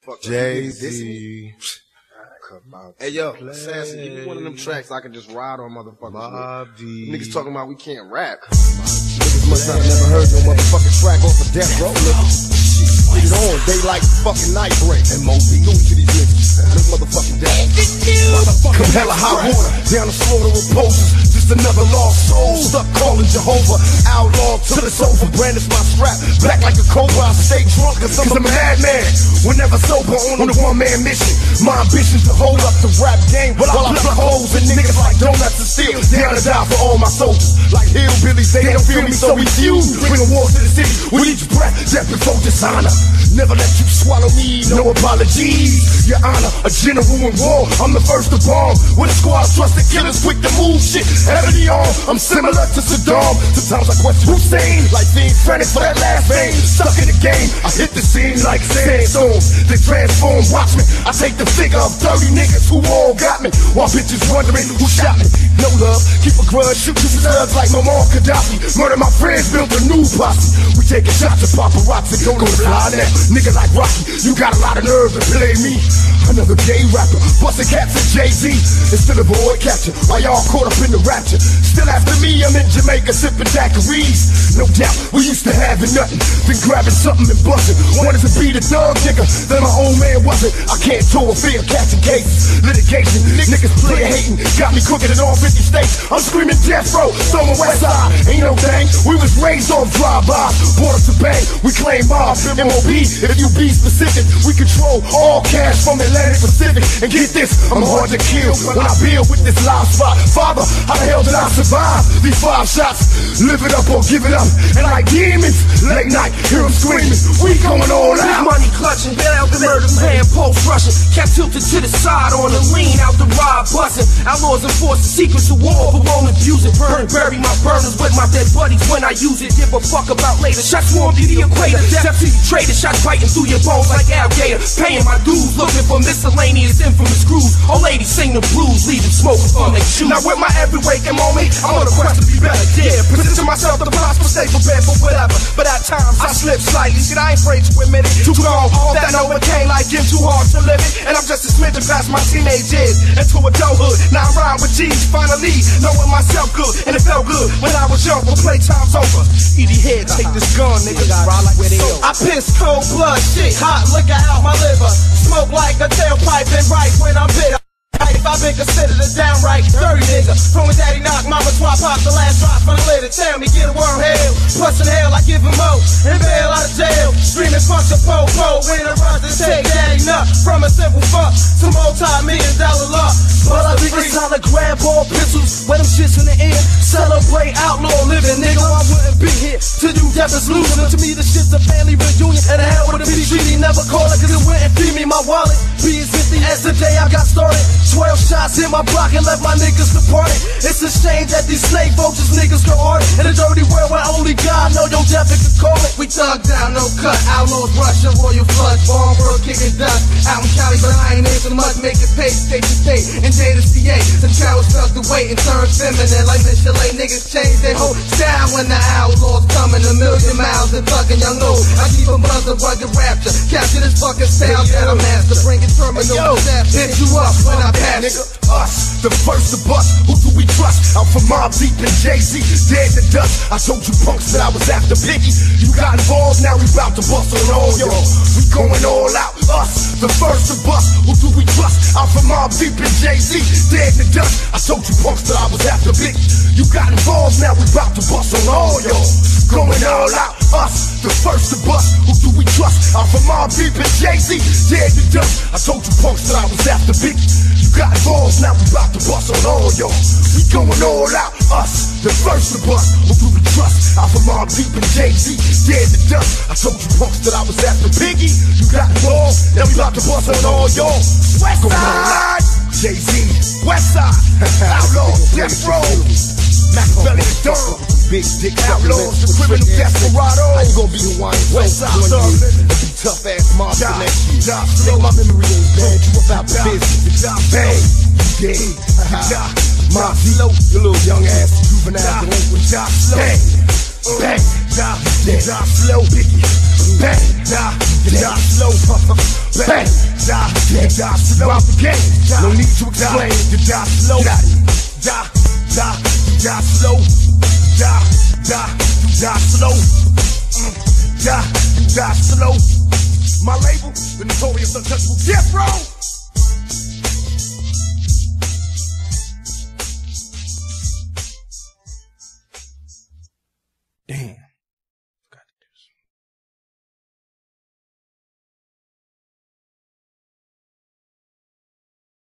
Jay-Z. Hey yo, Assassin, give me one of them tracks I can just ride on motherfuckers with. Niggas talking about we can't rap. Niggas must not have never heard no motherfucking track off of Death Row. Put it on, they like fucking night break. And Moby, do it to these niggas. This motherfucking death. Compel a hot water, down the slaughter of posters. Just another lost soul, stuck calling Jehovah. Outlaw till it's over, brandish my strap. Back like a cobra, I stay drunk cause I'm a madman. Whenever sober on a one-man mission. My ambition to hold up the rap game while I pluck holes and niggas like donuts and steel. Down to die for all my soldiers. Like hillbillies, they don't feel me, so refuse. Bring a war to the city with each breath, death before dishonor. Never let you swallow me, no apologies. Your honor, a general in war, I'm the first to bomb. With a squad of trusted killers quick to move shit heavily on. I'm similar to Saddam. Sometimes I question Hussein, like being frantic for that last vein. Stuck in the game, I hit the scene like sandstorms. They transform, watch me. I take the figure of 30 niggas who all got me, while bitches wondering who shot me. No love, keep a grudge, shoot you slugs like Muammar Gaddafi. Murder my friends, build a new posse. We taking shots at paparazzi, don't know fly now. Nigga like Rocky, you got a lot of nerve to play me. Another gay rapper, busting cats at Jay-Z. Instead of avoid capture, while y'all caught up in the rapture. Still after me, I'm in Jamaica sipping daiquiris. No doubt, we used to having nothing, then grabbing something and busting. Wanted to be the thug nigga, then my old man wasn't. I can't tour fear catching cases, litigation. Niggas play hating, got me crooked in all 50 states. I'm screaming death row, Summer West Side. Ain't no thing, we was raised off drive-bys. Brought us to bang, we claim mob, MOB. If you be specific, we control all cash from Atlantic Pacific. And get this, I'm hard to kill when I build with this live spot. Father, how the hell did I survive these 5 shots? Live it up or give it up. And like demons, late night, hear them screaming. We going all out. Money clutching, bail out the murder man, post rushing. Kept tilted to the side on the lean, out the ride busting. Outlaws enforce the secrets of war, but won't abuse it. Burn, bury my burners with my dead buddies when I use it. Give a fuck about later. Shots swarmed through the equator. Death to you traders, shots biting through your bones like alligator. Paying my dues, looking for miscellaneous infamous crews. Old ladies sing the blues, leave them smoking from their shoes. Now with my every waking moment, I'm on a quest to be better. Yeah, position myself to prosper, stay prepared for whatever. But at times I slip slightly, shit I ain't afraid to admit it. Too long, all that overcame like getting too hard to live it. And I'm just a smidgen past my teenage years into adulthood. Now I ride with G's, finally knowing myself good. And it felt good when I was young, but playtime's over. Edie head, take this gun, nigga. I piss cold blood, shit, hot liquor out my liver. Smoke like a tailpipe and right when I'm bitter. If I've been considered a downright dirty nigga. From when daddy knocked mama swap out the last drop for the litter. Tell me get a worm hell, plus in hell I give him more. And bail out of jail, screaming fuck the po-po. When it runs to take daddy nut from a simple fuck to multi-million-dollar luck. But I think it's time to grab all pistols, wear them shits in the air, celebrate outlaw living, nigga. I wouldn't be here to do death is losing. To me this shit's a family reunion, and the hell with a PG. Never call it cause it wouldn't feed me my wallet. Be as 50 as the day I got started. 12 shots in my block and left my niggas departed. It's a shame that these slave vultures niggas go hard in a dirty world where only God know your death can call it. We thug down, no cut, outlaws rush, a royal flood, bomb world kicking dust. Out in Cali, but I ain't into much, make it pay, state to state, and day to CA. The cowards felt the weight and turned feminine like Michelin. Niggas change their whole style when the outlaws coming a million miles and fucking young old. I keep them buzz of rugged rapture, capture this fucking style that I'm master, bring it terminal to hit you up when I pass. Nigga, us, the first to bust. Who do we trust? Out for Mob Deep and Jay-Z, dead to dust. I told you punks that I was after Biggie. You got involved, now we bout to bust on all y'all. We going all out. Us, the first to bust. Who do we trust? Out for Mob Deep and Jay-Z, dead to dust. I told you punks that I was after Biggie. You got involved, now we bout to bust on all y'all. Going all out. Us, the first to bust. Who do we trust? Out for Mob Deep and Jay-Z, dead to dust. I told you punks that I was after Biggie. You got involved, now we bout to bust on all y'all. We going all out. Us, the first to bust. Who do we trust? Out for Mob Deep and Jay-Z, dead to dust. I told you punks that I was after Biggie. You got involved, now we bout to bust on all y'all. West Side, Jay-Z, West Side, Outlaw, Death Row, Machiavelli the Durham, Big Dick Outlaws, the criminal desperado. How you gonna be Hawaiian? West Side, be tough ass monster next year. Make my memory ain't bad, you about the business. Bang, you dead. Mozzie, your little young ass juvenile delinquent. Bang. Bang, die slow, Biggie. Bang, die slow, bang, die slow. Out the game, no need to explain. You die slow, die slow, die slow, die slow. My label, the Notorious Untouchable Death Row. Damn.